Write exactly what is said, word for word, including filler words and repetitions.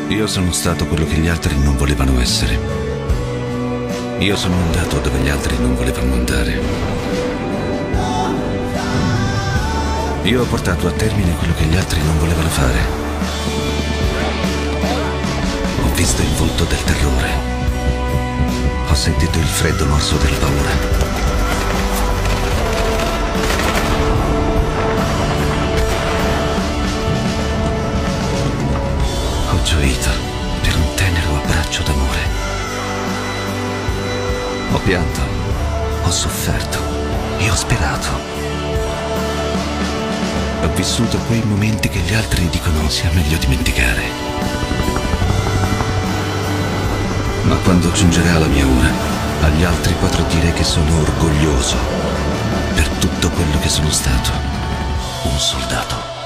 Io sono stato quello che gli altri non volevano essere. Io sono andato dove gli altri non volevano andare. Io ho portato a termine quello che gli altri non volevano fare. Ho visto il volto del terrore. Ho sentito il freddo morso della paura. Ho gioito per un tenero abbraccio d'amore. Ho pianto, ho sofferto e ho sperato. Ho vissuto quei momenti che gli altri dicono sia meglio dimenticare. Ma quando giungerà la mia ora, agli altri potrò dire che sono orgoglioso per tutto quello che sono stato. Un soldato.